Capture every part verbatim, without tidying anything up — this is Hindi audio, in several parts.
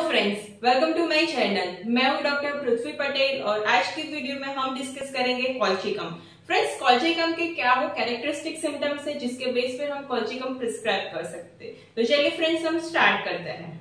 Friends, welcome to my channel. मैं हूं डॉक्टर पृथ्वी पटेल और आज की वीडियो में हम डिस्कस करेंगे कॉल्चिकम। फ्रेंड्स, कॉल्चिकम के क्या वो कैरेक्टरिस्टिक सिम्टम्स है जिसके बेस पे हम कॉल्चिकम प्रिस्क्राइब कर सकते हैं। तो चलिए फ्रेंड्स, हम स्टार्ट करते हैं।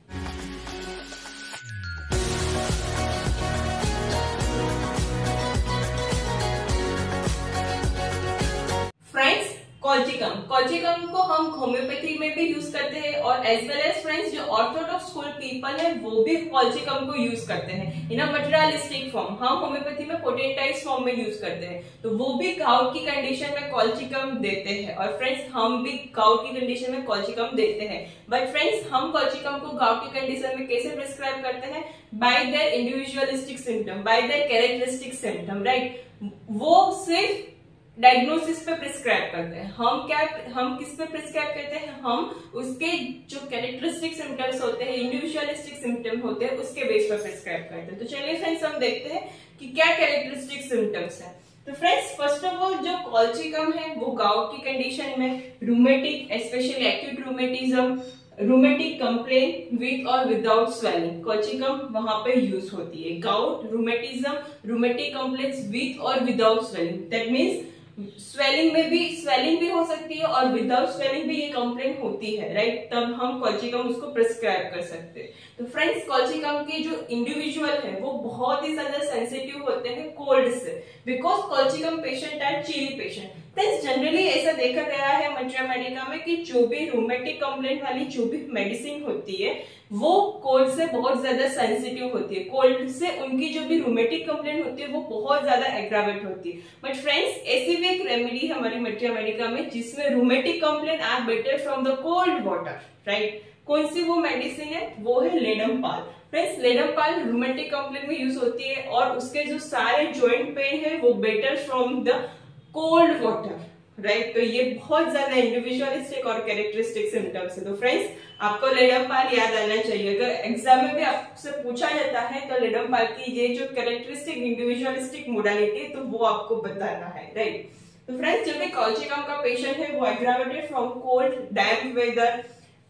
फ्रेंड्स, कॉल्चिकम कॉल्चिकम को हम होम्योपैथी में भी यूज करते हैं और एज वेल एज फ्रेंड्स जो ऑर्थोडॉक्स स्कूल पीपल है वो भी कॉल्चिकम को यूज करते हैं इन अ मटेरियलिस्टिक फॉर्म। हम होम्योपैथी में पोटेंटाइज फॉर्म में यूज करते हैं, तो वो भी गाउट की कंडीशन में कॉल्चिकम देते हैं। और फ्रेंड्स, हम भी गाउट की कंडीशन में कॉल्चिकम देते हैं। बट फ्रेंड्स, हम कॉल्चिकम को गाउट की कंडीशन में कैसे प्रिस्क्राइब करते हैं? By their individualistic symptom, by their characteristic symptom, right. वो सिर्फ डायग्नोसिस पे प्रिस्क्राइब करते हैं। हम क्या हम किस पे प्रिस्क्राइब करते हैं? हम उसके जो कैरेक्टरिस्टिक सिम्टम्स होते हैं, इंडिविजुअलिस्टिक सिम्टम होते हैं, उसके बेस पर प्रिस्क्राइब करते हैं। तो चलिए फ्रेंड्स, हम देखते हैं कि क्या कैरेक्टरिस्टिक सिम्टम्स है। तो फ्रेंड्स, फर्स्ट ऑफ ऑल जो कॉल्चिकम है वो गाउट की कंडीशन में rheumatic, specially acute rheumatism, rheumatic complain with और विदाउट स्वेलिंग, कॉल्चिकम वहां पे यूज होती है। Gout, rheumatism, rheumatic complaints with और without swelling, that means swelling में भी स्वेलिंग भी हो सकती है और विदाउट स्वेलिंग भी ये कंप्लेन होती है, राइट। तब हम कॉल्चिकम उसको प्रिस्क्राइब कर सकते हैं। तो फ्रेंड्स, कॉल्चिकम के जो इंडिविजुअल है वो बहुत ही ज्यादा सेंसिटिव होते हैं कोल्ड से, because colchicum patient are chilly patient. Friends, generally ऐसा देखा गया है मटेरिया मेडिका में कि जो भी रूमेटिक कंप्लेंट वाली जो भी मेडिसिन होती है वो कोल्ड से बहुत ज्यादा सेंसिटिव होती है। कोल्ड से उनकी जो भी रूमेटिक कंप्लेंट होती है वो बहुत ज्यादा एग्रावेट होती है। बट फ्रेंड्स, ऐसी भी एक रेमेडी है हमारी मटेरिया मेडिका में जिसमें rheumatic complaint are better from the cold water, right. कौन सी वो मेडिसिन है? वो है ledum pal. Friends, ledum pal rheumatic complaint में यूज होती है और उसके जो सारे जॉइंट पेन है वो better from the cold water, right. तो ये बहुत ज्यादा इंडिविजुअलिस्टिक और कैरेक्टरिस्टिक सिम्टम्स है। तो फ्रेंड्स, आपको लेडमपाल याद आना चाहिए। अगर एग्जाम में भी आपसे पूछा जाता है तो लेडमपाल की ये जो कैरेक्टरिस्टिक इंडिविजुअलिस्टिक मोडालिटी तो वो आपको बताना है, राइट। तो फ्रेंड्स, जब भी कॉल्चिकम का पेशेंट है वो aggravated from cold, damp weather,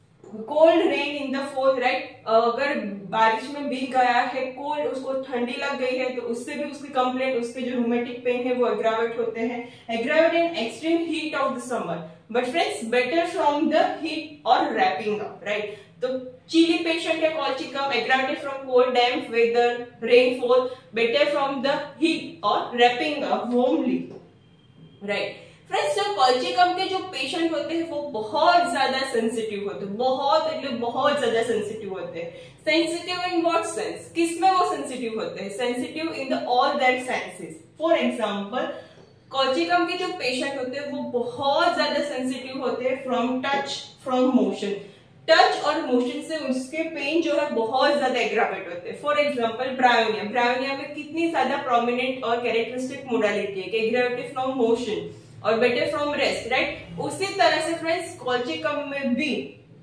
cold rain in the fall, right. अगर बारिश में भीग गया है, कोल्ड, उसको ठंडी लग गई है तो उससे भी उसकी कंप्लेंट, उसके जो रूमेटिक पेन है वो एग्रावेट होते हैं। Aggravate in extreme heat of the summer, but friends better from the heat और रैपिंग अप, राइट। तो चिली पेशेंट है colchicum, aggravated from cold, damp weather, rainfall, better from the heat और wrapping up warmly, right. Friends, जो कॉल्चिकम के जो पेशेंट होते हैं वो बहुत ज्यादा सेंसिटिव होते हैं, बहुत એટલે बहुत ज्यादा सेंसिटिव होते हैं। Sensitive in what sense? किसमें वो सेंसिटिव होते हैं? Sensitive in the all that senses. For example, colchicum के जो पेशेंट होते हैं वो बहुत ज्यादा सेंसिटिव होते हैं from touch, from motion. Touch और मोशन से उसके पेन जो है बहुत ज्यादा एग्रावेट होते हैं। फॉर एग्जांपल, ब्रायोनिया ब्रायोनिया में कितनी ज्यादा प्रोमिनेंट और कैरेक्टरिस्टिक मोडालिटी है कि एग्रावेटेड फ्रॉम मोशन और बेटर फ्रॉम रेस्ट, राइट। उसी तरह से फ्रेंड्स, कॉल्चिकम में भी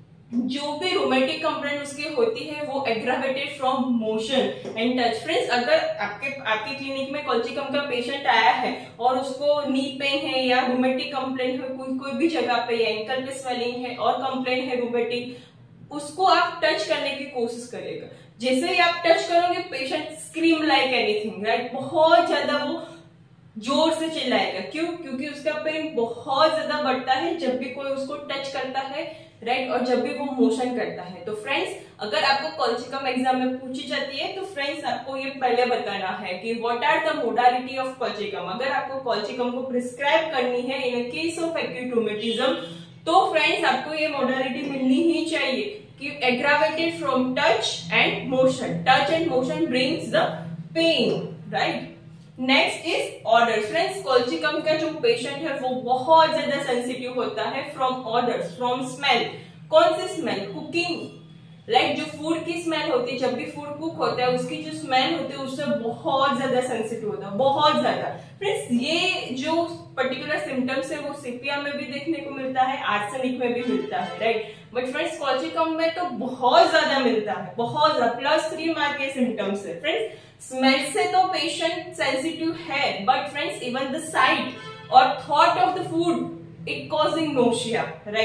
जो भी रोमेटिक कंप्लेंट उसकी होती है वो aggravated from motion and touch. Friends, अगर आपके आपके क्लिनिक में कॉल्चिकम का पेशेंट आया है और उसको नी पेन है या रोमेटिक कंप्लेंट है कोई कोई भी जगह पे, या एंकल पे स्वेलिंग है और कंप्लेंट है रोमेटिक, उसको आप टच करने की कोशिश करेगा। जैसे ही आप टच करोगे patient scream like anything, right. बहुत ज्यादा वो जोर से चिल्लाएगा। क्यों? क्योंकि उसका पेन बहुत ज्यादा बढ़ता है जब भी कोई उसको टच करता है, राइट, और जब भी वो मोशन करता है। तो फ्रेंड्स, अगर आपको कॉल्चिकम एग्जाम में पूछी जाती है तो फ्रेंड्स आपको ये पहले बताना है कि what are the modality of colchicum. अगर आपको कॉल्चिकम को प्रिस्क्राइब करनी है in case of acute rheumatism तो फ्रेंड्स आपको ये मोडालिटी मिलनी ही चाहिए कि aggravated from touch and motion. Touch and motion brings the pain, right. Next is odour. Friends, colchicum का जो पेशेंट है वो बहुत ज्यादा सेंसिटिव होता है फ्रॉम ऑर्डर्स, फ्रॉम स्मेल। कौन सी स्मेल? कुकिंग, लाइक जो फूड की स्मेल होती है, जब भी फूड कुक होता है उसकी जो स्मेल होती है उससे बहुत ज्यादा सेंसिटिव होता है, बहुत ज्यादा। फ्रेंड्स, ये जो पर्टिकुलर सिम्टम्स है वो सीपिया में भी देखने को मिलता है, आर्सेनिक में भी मिलता है, राइट। बट फ्रेंड्स, कॉल्चिकम में तो बहुत ज्यादा मिलता है, बहुत ज्यादा, प्लस थ्री मार्क के सिम्टम्स है। फ्रेंड्स, स्मेल से तो पेशेंट सेंसिटिव है, but friends even the sight और thought of the food it causing nausea, right.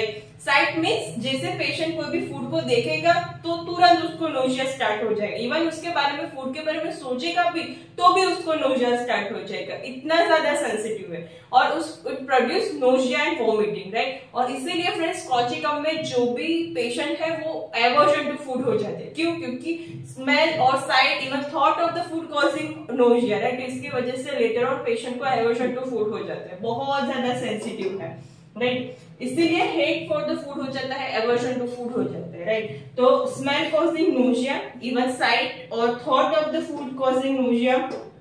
Sight means जैसे पेशेंट कोई भी फूड को देखेगा तो तुरंत उसको नोजिया स्टार्ट हो जाएगा, इवन उसके बारे में फूड के बारे में सोचेगा भी तो भी उसको नोजिया स्टार्ट हो जाएगा, इतना ज्यादा सेंसिटिव है और उस produce nausea and vomiting, right. और इसीलिए फ्रेंड्स कॉल्चिकम में जो भी पेशेंट है वो एवर्जन टू फूड हो जाते हैं। क्यों? क्योंकि स्मेल और sight even thought of the food causing nausea, right. इसकी वजह से लेटर ऑन पेशेंट को एवर्जन टू फूड हो जाता है, बहुत ज्यादा सेंसिटिव है, राइट। इसीलिए हेट फॉर द फूड हो जाता है, एवर्जन टू फूड हो जाता है, राइट। तो smell causing nausea, even sight और thought of the food causing nausea,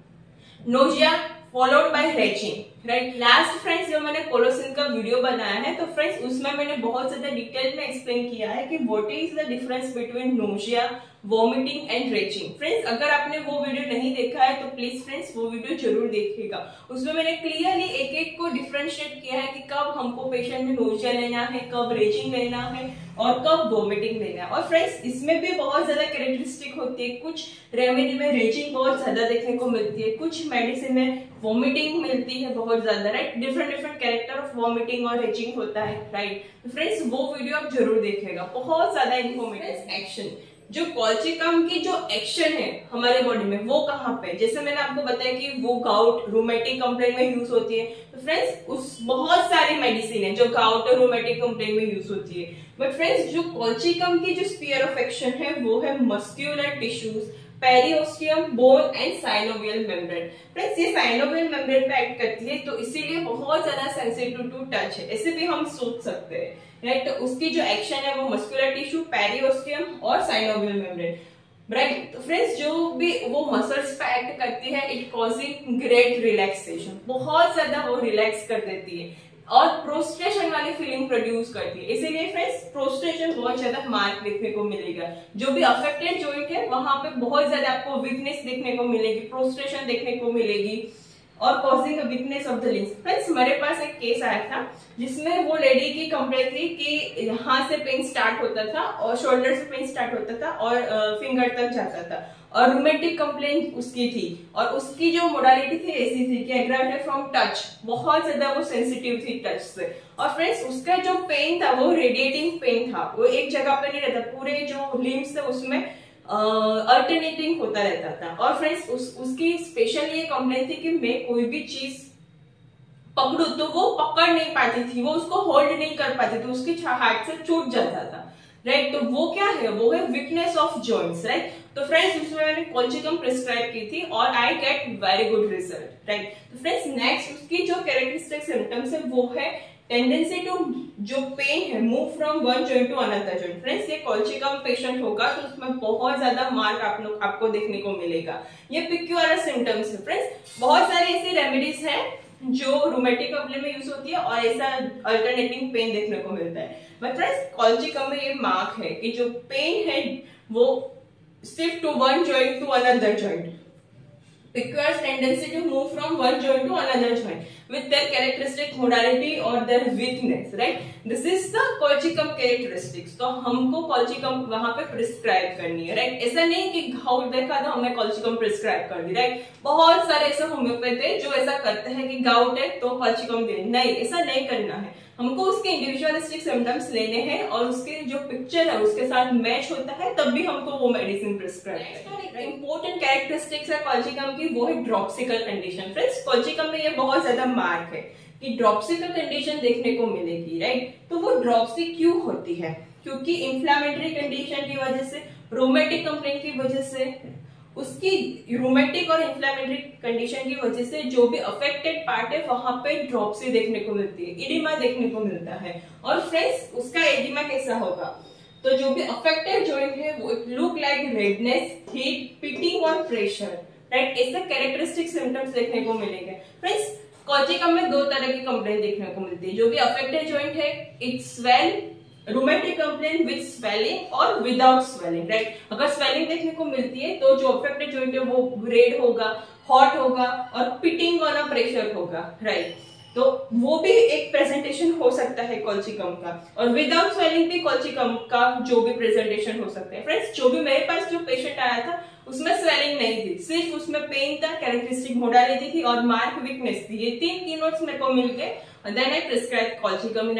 nausea followed by retching, right. Last friends जो मैंने कोलोसिन का वीडियो बनाया है तो फ्रेंड्स उसमें मैंने बहुत ज्यादा डिटेल में एक्सप्लेन किया है कि what is the difference between nausea, vomiting and retching. Friends अगर आपने वो वीडियो नहीं देखा है तो प्लीज फ्रेंड्स वो वीडियो जरूर देखिएगा। उसमें मैंने क्लियरली एक एक को डिफरेंशिएट किया है कि कब हमको पेशेंट में नोजिया लेना है, कब रेचिंग लेना है और कब वॉमिटिंग लेना है। और फ्रेंड्स इसमें भी बहुत ज्यादा कैरेक्टरिस्टिक होती है, कुछ रेमेडी में रेचिंग बहुत ज्यादा देखने को मिलती है, कुछ मेडिसिन में वॉमिटिंग मिलती है बहुत ज्यादा, right. Different different character of vomiting और रेचिंग होता है, राइट। तो फ्रेंड्स वो वीडियो आप जरूर देखिएगा, बहुत ज्यादा इन्फॉर्मेटिव। एक्शन, जो कॉल्चिकम की जो एक्शन है हमारे बॉडी में वो कहाँ पे, जैसे मैंने आपको बताया कि वो गाउट रूमेटिक कंप्लेन में यूज होती है। तो फ्रेंड्स उस बहुत सारी मेडिसिन है जो गाउट और रूमेटिक कंप्लेन में यूज होती है, बट फ्रेंड्स जो कॉल्चिकम की जो स्फीयर ऑफ एक्शन है वो है muscular tissues, periosteum, bone and synovial membrane. Friends ये साइनोवियल मेम्ब्रेन पे एक्ट करती है तो इसीलिए बहुत ज्यादा सेंसिटिव टू टच है, ऐसे भी हम सोच सकते हैं, राइट। तो उसकी जो एक्शन है वो मस्कुलर टिश्यू, पेरिओस्टियम और साइनोवियल मेम्ब्रेन, राइट। तो फ्रेंड्स जो भी वो मसल्स पे एक्ट करती है इट कॉजिंग ग्रेट रिलैक्सेशन, बहुत ज्यादा वो रिलैक्स कर देती है और प्रोस्ट्रेशन वाली फीलिंग प्रोड्यूस करती है। इसीलिए फ्रेंड्स प्रोस्ट्रेशन बहुत ज्यादा मार्क देखने को मिलेगा, जो भी अफेक्टेड जॉइंट है वहां पे बहुत ज्यादा आपको वीकनेस देखने को मिलेगी, प्रोस्ट्रेशन देखने को मिलेगी और causing weakness of the limbs. Friends मेरे पास एक केस आया था जिसमें वो लेडी की कंप्लेंट थी कि यहाँ से पेन स्टार्ट होता था और शोल्डर से पेन स्टार्ट होता था और फिंगर तक जाता था और रूमेटिक कंप्लेंट उसकी थी और उसकी जो मोडालिटी थी ऐसी थी कि एग्रावेटेड फ्रॉम टच, बहुत ज्यादा वो सेंसिटिव थी टच से। और फ्रेंड्स उसका जो पेन था वो रेडिएटिंग पेन था, वो एक जगह पे नहीं रहता, पूरे जो लिम्स थे उसमें अल्टरनेटिंग uh, होता रहता था। और फ्रेंड्स उस, उसकी स्पेशल ये कंप्लेंट थी कि मैं कोई भी चीज पकड़ू तो वो पकड़ नहीं पाती थी, वो उसको होल्ड नहीं कर पाती थी, उसकी हाथ से छूट जाता था, राइट। तो वो क्या है, वो है वीकनेस ऑफ जॉइंट्स, राइट। तो फ्रेंड्स उसमें मैंने कॉल्चिकम प्रिस्क्राइब की थी और I get very good result, right. तो फ्रेंड्स नेक्स्ट उसकी जो कैरेक्टरिस्टिक सिम्टम्स है वो है टेंडेंसी टू, जो पेन है move from one joint to another joint. Friends ये कॉल्चिकम पेशेंट होगा तो उसमें बहुत ज्यादा मार्क आप लोग आपको देखने को मिलेगा। ये पिक्यूलर सिम्टम्स है। फ्रेंड्स बहुत सारी ऐसी रेमेडीज है जो रूमेटिक कंप्लेन में यूज होती है और ऐसा अल्टरनेटिंग पेन देखने को मिलता है, बट फ्रेंड्स कॉल्चिकम में ये मार्क है कि जो पेन है वो shift to one joint to another joint, requires tendency to move from one joint to another joint with their characteristic modality or their weakness, right? This is the colchicum characteristics. तो हमको colchicum वहां पे प्रिस्क्राइब करनी है, राइट। ऐसा नहीं कि घाव देखा तो हमने colchicum प्रिस्क्राइब कर दी, राइट। बहुत सारे ऐसे होम्योपैथ है जो ऐसा करते हैं कि गाउट है तो colchicum दें, नहीं ऐसा नहीं करना है। हमको उसके इंडिविजुअलिस्टिक सिम्टम्स लेने हैं और उसके जो पिक्चर है उसके साथ मैच होता है तब भी हमको वो मेडिसिन प्रिस्क्राइब है। इंपॉर्टेंट कैरेक्टरिस्टिक्स है कॉल्चिकम की, वो है ड्रॉप्सिकल कंडीशन। फ्रेंड्स कॉल्चिकम में ये बहुत ज्यादा मार्क है कि ड्रॉप्सिकल कंडीशन देखने को मिलेगी, राइट। तो वो ड्रॉप्सी क्यों होती है, क्योंकि इंफ्लेमेटरी कंडीशन की वजह से, रोमेटिक कंप्लेंट की वजह से, उसकी रोमेटिक और इंफ्लेमेटरी कंडीशन की वजह से जो भी अफेक्टेड पार्ट है वहां पे ड्रॉप्सी देखने को मिलती है, एडिमा देखने को मिलता है। और फ्रेंड्स उसका एडिमा कैसा होगा, तो जो भी अफेक्टेड जॉइंट है वो look like redness, heat, pitting और प्रेशर, राइट। ऐसे कैरेक्टरिस्टिक सिम्टम्स देखने को मिलेंगे। फ्रेंड्स कॉल्चिकम में दो तरह की कंप्लेंट देखने को मिलती है, जो भी अफेक्टेड जॉइंट है it swell, rheumatic complaint with swelling और विदाउट स्वेलिंग, राइट। अगर स्वेलिंग देखने को मिलती है तो जो अफेक्टेड जॉइंट है वो रेड होगा, हॉट होगा और पिटिंग और प्रेशर होगा, राइट। तो वो भी एक प्रेजेंटेशन हो सकता है कॉल्चिकम का, और विदाउट स्वेलिंग भी कॉल्चिकम का जो भी प्रेजेंटेशन हो सकता है। फ्रेंड्स जो भी मेरे पास जो पेशेंट आया था उसमें स्वेलिंग नहीं थी, सिर्फ उसमें पेन था, कैरेक्टरिस्टिक मोडालिटी थी और मार्क वीकनेस थी। ये तीन कीनोट्स मेरे को मिल गए। Then I prescribe colchicum.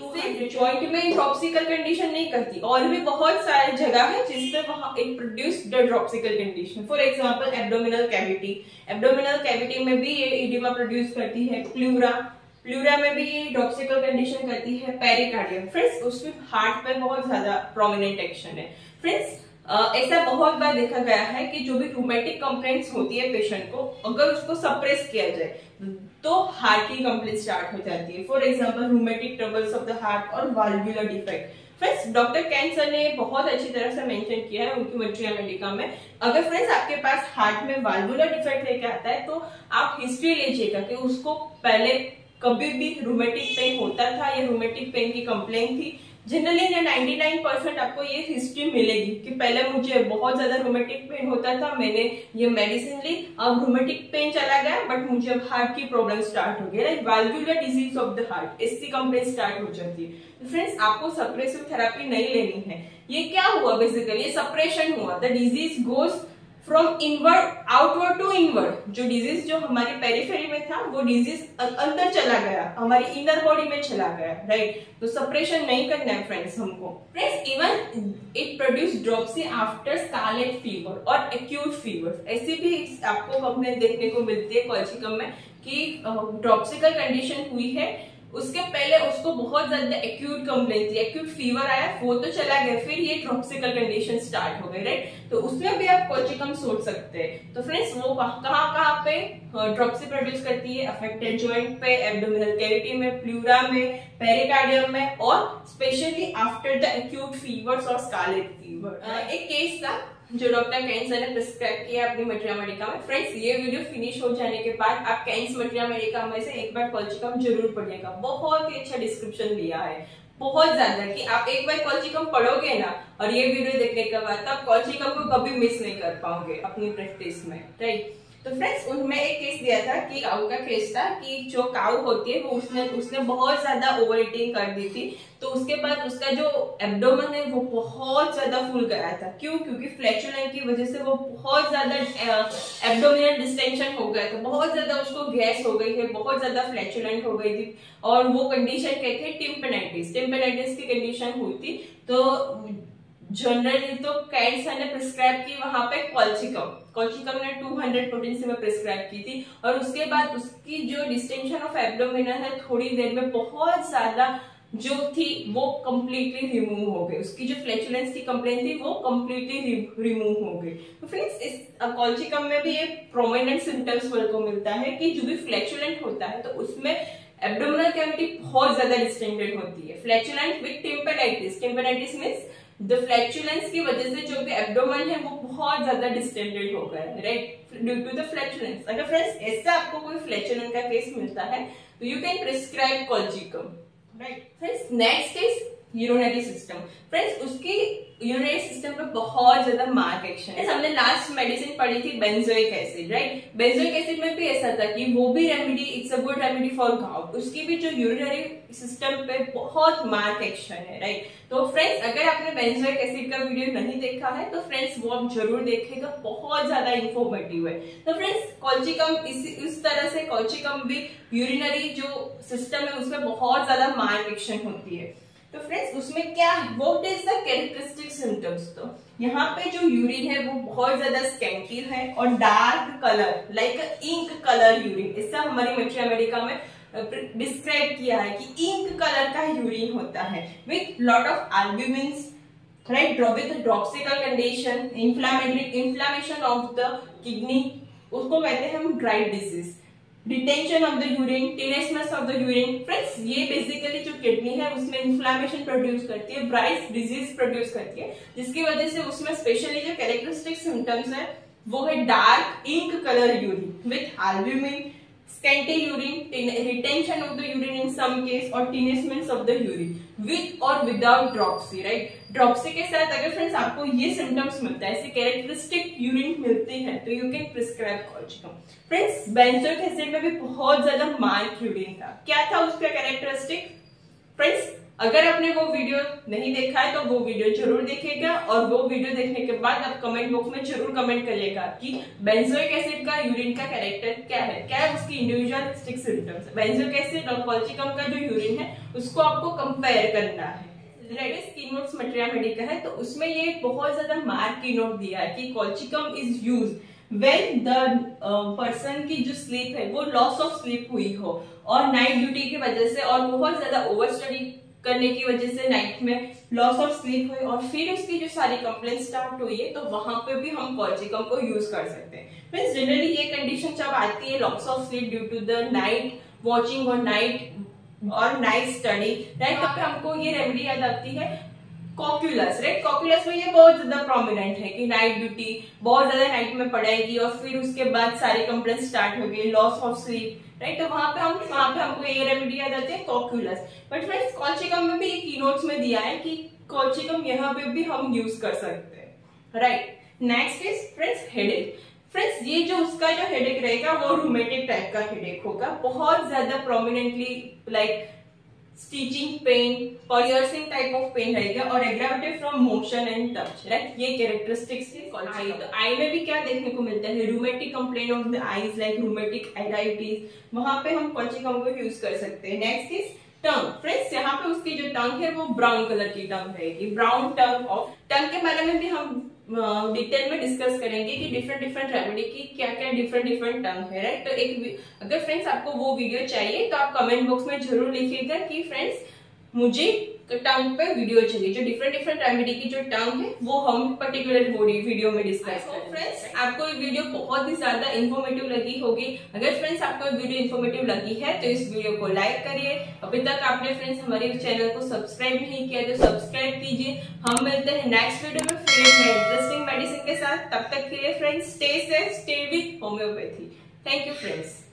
Joint में ड्रॉप्सिकल कंडीशन नहीं करती, और भी बहुत सारी जगह है जिसपे वहां एक produce the dropsical condition. For example abdominal cavity, abdominal cavity में भी ये इडिमा प्रोड्यूस करती है। प्लूरा, प्लूरा में भी ये ड्रॉप्सिकल कंडीशन करती है। पेरिकार्डियम फ्रेंड्स, उसमें हार्ट पे बहुत ज्यादा प्रोमिनेंट एक्शन है। फ्रेंड्स ऐसा बहुत बार देखा गया है कि जो भी रूमेटिक कंप्लेंट्स होती है पेशेंट को, अगर उसको सप्रेस किया जाए तो हार्ट की कंप्लेंट स्टार्ट हो जाती है। For example rheumatic troubles of the heart और valvular defect. Friends doctor Kent sir ने बहुत अच्छी तरह से मेंशन किया है उनकी मटेरिया मेडिका में। अगर फ्रेंड्स आपके पास हार्ट में वाल्वुलर डिफेक्ट लेके आता है तो आप हिस्ट्री लीजिएगा कि उसको पहले कभी भी रूमेटिक पेन होता था या रूमेटिक पेन की कंप्लेंट थी। जनरली निन्यानवे परसेंट आपको ये हिस्ट्री मिलेगी कि पहले मुझे बहुत ज्यादा रूमेटिक पेन होता था, मैंने ये मेडिसिन ली, अब रूमेटिक पेन चला गया, बट मुझे अब हार्ट की प्रॉब्लम स्टार्ट हो गई, like valvular disease of the heart, इसकी कंप्लेंट स्टार्ट हो जाती है। फ्रेंड्स आपको सप्रेसिव थेरेपी नहीं लेनी है। ये क्या हुआ बेसिकली, ये सप्रेशन हुआ। The disease goes from inward outward to inward. जो डिजीज जो हमारी पेरिफेरी में था वो डिजीज अंदर चला गया, हमारी इनर बॉडी में चला गया, राइट। तो सप्रेशन नहीं करना है फ्रेंड्स हमको। Friends even it produce dropsy after scarlet fever और एक्यूट फीवर। ऐसी भी आपको कंप्लेंट देखने को मिलती है कॉल्चिकम में कि ड्रॉप्सिकल कंडीशन हुई है, उसके पहले उसको बहुत ज्यादा एक्यूट कंप्लेंट थी, एक्यूट फीवर आया, वो तो चला गया, फिर ये ड्रॉप्सिकल कंडीशन स्टार्ट हो गई, राइट। तो उसमें भी आप कॉल्चिकम सोच सकते हैं। तो फ्रेंड्स वो कहाँ कहाँ पे ड्रॉप्सी प्रोड्यूस करती है, अफेक्टेड जॉइंट पे, एब्डोमिनल कैविटी में, प्लूरा में, पेरिकार्डियम में, और specially after the acute fevers और स्कारलेट फीवर। एक केस था जो डॉक्टर कैन सर ने प्रिस्क्राइब किया अपनी मटेरिया मेडिका में। फ्रेंड्स ये वीडियो फिनिश हो जाने के बाद आप कैन्स मटेरिया मेडिका में से एक बार कॉल्चिकम जरूर पढ़िएगा। बहुत ही अच्छा डिस्क्रिप्शन दिया है, बहुत ज्यादा, कि आप एक बार कॉल्चिकम पढ़ोगे ना और ये वीडियो देखने के बाद तो आप कॉल्चिकम को कभी मिस नहीं कर पाओगे अपनी प्रैक्टिस में, राइट। तो फ्रेंड्स उनमें एक केस दिया था कि काऊ का केस था कि जो काऊ होती है वो उसने उसने बहुत ज्यादा ओवर ईटिंग कर दी थी। तो उसके बाद उसका जो एब्डोमेन है वो बहुत ज्यादा फूल गया था। क्यों? क्योंकि फ्लैचुलेंट की वजह से वो बहुत ज्यादा एब्डोमिनल डिस्टेंशन हो गया था, बहुत ज्यादा उसको गैस हो गई है, बहुत ज्यादा फ्लैचुलेंट हो गई थी, और वो कंडीशन कहते हैं टिम्पेनाइटिस। टिम्पेनाइटिस की कंडीशन हुई थी। तो जनरली तो कैन सर ने प्रिस्क्राइब की वहां पे कॉल्चिकम, कॉल्चिकम ने टू हंड्रेड पोटेंसी में प्रिस्क्राइब की थी, और उसके बाद उसकी जो डिस्टेंशन ऑफ एब्डोमिनल है थोड़ी देर में बहुत ज्यादा जो थी वो कंप्लीटली रिमूव हो गई, उसकी जो फ्लैचुलेंस की कंप्लेंट थी वो कंप्लीटली रिमूव हो गई। तो फ्रेंड्स इस कॉल्चिकम में भी एक प्रोमिनेंट सिम्टम्स को मिलता है कि जो भी फ्लैचुलेंट होता है तो उसमें एब्डोमिनल कैविटी बहुत ज्यादा डिस्टेंडेड होती है। Flatulent with tympanitis, tympanitis means the flatulence की वजह से जो भी एब्डोमेन है वो बहुत ज्यादा डिस्टेंडेड हो गया है, right, due to the flatulence. अगर फ्रेंड्स ऐसा आपको कोई फ्लैचुलेंस का केस मिलता है तो you can prescribe colchicum, right. Friends next case urinary system. Friends उसकी यूरिनरी सिस्टम पे बहुत ज्यादा मार्क एक्शन है। हमने लास्ट मेडिसिन पढ़ी थी benzoic acid, right. Benzoic acid में भी ऐसा था कि वो भी remedy, it's a good remedy for gout, उसकी भी जो यूरिनरी सिस्टम पे बहुत मार्क एक्शन है, राइट। तो फ्रेंड्स अगर आपने बेंजोइक एसिड का वीडियो नहीं देखा है तो फ्रेंड्स वो आप जरूर देखेगा, बहुत ज्यादा इंफॉर्मेटिव है। तो फ्रेंड्स कॉल्चिकम इस, इस तरह से कॉल्चिकम भी यूरिनरी जो सिस्टम है उसमें बहुत ज्यादा मार्क एक्शन होती है। तो फ्रेंड्स उसमें क्या है, what is the characteristic symptoms. तो यहाँ पे जो यूरिन है वो बहुत ज्यादा स्कैंटी है और dark colour, like ink colour urine, इससे हमारी मटेरिया मेडिका में डिस्क्राइब किया है कि इंक कलर का यूरिन होता है with lot of albumins, right, with dropsical condition, inflammatory inflammation of the kidney, उसको कहते हैं हम ड्राई disease, retention of the urine, tenesmus of the urine. Friends ये बेसिकली जो किडनी है उसमें इन्फ्लेमेशन प्रोड्यूस करती है, ब्राइट डिजीज प्रोड्यूस करती है, जिसकी वजह से उसमें स्पेशली जो कैरेक्टरिस्टिक सिम्टम्स है वो है dark ink colour urine with albumin, scanty urine, retention of the urine in some case, और tenesmus of the urine with और विदाउट ड्रॉप्सी, राइट। ड्रॉप्सी के साथ अगर फ्रेंड्स आपको ये सिम्टम्स मिलता है, ऐसे कैरेक्टरिस्टिक यूरिन मिलती है तो you can prescribe colchicum. Friends benzoic acid में भी बहुत ज्यादा मार्क यूरिन था। क्या था उसका कैरेक्टरिस्टिक? फ्रेंड्स अगर आपने वो वीडियो नहीं देखा है तो वो वीडियो जरूर देखेगा, और वो वीडियो देखने के बाद आप कमेंट बॉक्स में जरूर कमेंट करिएगा कि बेंजोइक एसिड का यूरिन का कैरेक्टर क्या है, क्या है उसकी इंडिविजुअलिस्टिक सिम्टम्स। बेंजोइक एसिड और कॉल्चिकम का जो यूरिन है उसको आपको कंपेयर करना है। लेटेस्ट कीनोट्स मटेरिया मेडिका है, तो उसमें ये बहुत ज्यादा मार्क कीनोट दिया है कि colchicum is use when the person की जो स्लीप है वो लॉस ऑफ स्लीप हुई हो और नाइट ड्यूटी की वजह से और बहुत ज्यादा ओवर स्टडी करने की वजह से नाइट में लॉस ऑफ स्लीप हुई और फिर उसकी जो सारी कंप्लेंट स्टार्ट हुई है, तो वहां पे भी हम कॉल्चिकम को यूज कर सकते हैं। फ्रेंड्स जनरली ये कंडीशन जब आती है loss of sleep due to the night watching और नाइट और नाइट स्टडी, राइट, यहाँ पे हमको ये रेमेडी याद आती है कॉक्यूलस, राइट। कॉक्यूलस में ये बहुत ज्यादा प्रोमिनेंट है कि नाइट ड्यूटी बहुत ज्यादा नाइट में पड़ेगी और फिर उसके बाद सारी कंप्लेंट स्टार्ट हो गई, लॉस ऑफ स्लीप, राइट। तो वहां पे हम वहां पे हमको ये रेमेडी याद आती है कॉक्यूलस। बट फ्रेंड्स कॉल्चिकम में भी कीनोट्स में दिया है कि कॉल्चिकम यहाँ पे भी हम यूज कर सकते हैं, right. Next is friends headache. Friends ये जो उसका जो हेडेक रहेगा वो रूमेटिक टाइप का हेडेक होगा, बहुत ज्यादा prominently like stitching pain, piercing type of pain रहेगा और aggravated from motion and touch, right. ये कैरेक्टरिस्टिक्स है कॉल्चिकम। तो आई में भी क्या देखने को मिलता है, rheumatic complaint of the eyes like rheumatic iritis, वहां पे हम कॉल्चिकम को यूज कर सकते हैं। Next is tongue. फ्रेंड्स यहाँ पे उसकी जो टंग है वो ब्राउन कलर की टंग रहेगी, ब्राउन टंग। ऑफ टंग के बारे में भी हम डिटेल में डिस्कस करेंगे कि डिफरेंट डिफरेंट रेमेडी की क्या क्या डिफरेंट डिफरेंट टंग है, राइट। तो एक अगर फ्रेंड्स आपको वो वीडियो चाहिए तो आप कमेंट बॉक्स में जरूर लिखिएगा कि फ्रेंड्स मुझे टंग पे वीडियो चाहिए, जो डिफरेंट डिफरेंट रेमेडी की जो टंग है वो हम पर्टिकुलर वीडियो में डिस्कस करेंगे। फ्रेंड्स आपको ये वीडियो बहुत ही ज्यादा इन्फॉर्मेटिव लगी होगी। अगर फ्रेंड्स आपको ये वीडियो इन्फॉर्मेटिव लगी है तो इस वीडियो को लाइक करिए। अभी तक आपने फ्रेंड्स हमारे चैनल को सब्सक्राइब नहीं किया तो सब्सक्राइब कीजिए। हम मिलते हैं नेक्स्ट वीडियो में फिर एक इंटरेस्टिंग मेडिसिन के साथ। तब तक के लिए friends stay safe, stay with homeopathy. Thank you friends.